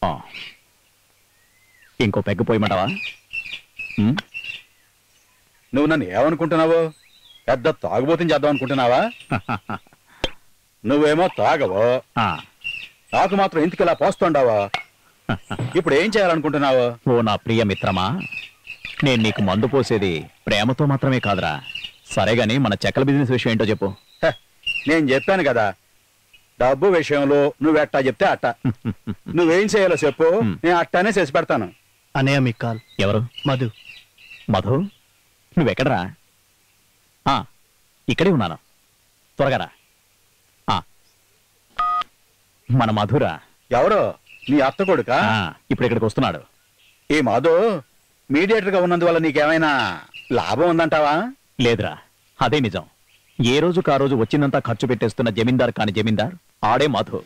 ఇంకో పెగ్గు పోయమంటావా? నువ్వు నన్ను ఏమనుకుంటున్నావు? పెద్ద తాగుబోతుని చేద్దాం అనుకుంటున్నావా? నువ్వేమో తాగవు, నాకు మాత్రం ఇంటికి ఇలా పోస్తుండావా? ఇప్పుడు ఏం చేయాలనుకుంటున్నావు? ఓ నా ప్రియ మిత్రమా, నేను నీకు మందు పోసేది ప్రేమతో మాత్రమే కాదురా. సరేగాని మన చెక్కల బిజినెస్ విషయం ఏంటో చెప్పు. నేను చెప్పాను కదా, డబ్బు విషయంలో నువ్వెట్టా చెప్తే అట్ట. నువ్వేం చేయాలో చెప్పు, నేను అట్టానే చేసి పెడతాను. అన్నయ్య మీకు కాల్. ఎవరు? మధు. మధు, నువ్వెక్కడరా? ఇక్కడే ఉన్నాను, త్వరగా రా. మన మధురా. ఎవరో నీ అత్త కొడుకా? ఇప్పుడు ఇక్కడికి వస్తున్నాడు. ఈ మధు మీడియేటర్ గా ఉన్నందువల్ల నీకేమైనా లాభం ఉందంటావా? లేదురా, అదే నిజం. ఏ రోజుకు ఆ రోజు వచ్చిందంతా ఖర్చు పెట్టేస్తున్న జమీందార్ కాని జమీందార్ ఆడే మధు.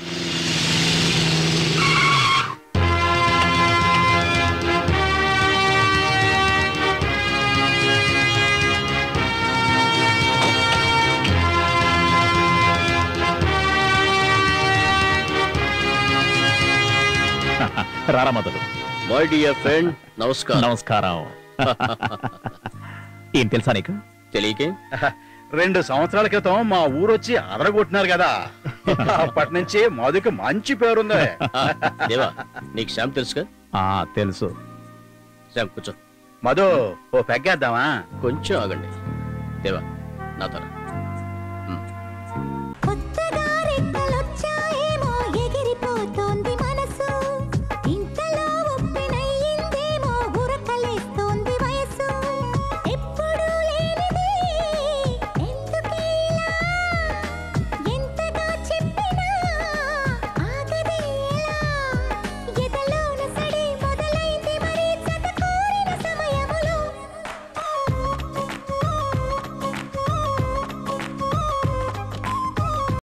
రారా మధు. మై డియర్ ఫ్రెండ్, నమస్కారం. నమస్కారం. ఏం తెలుసా నీకు? తెలియకే 2 సంవత్సరాల క్రితం మా ఊరొచ్చి అదరగొట్టినారు కదా, అప్పటి నుంచి మధుకి మంచి పేరుంది. దేవా, నీకు శ్యామ్ తెలుసుగా? తెలుసు. శ్యామ్ కూర్చో. మధు, ఓ పెగ్గేద్దామా? కొంచెం ఆగండి. దేవా, నా తర.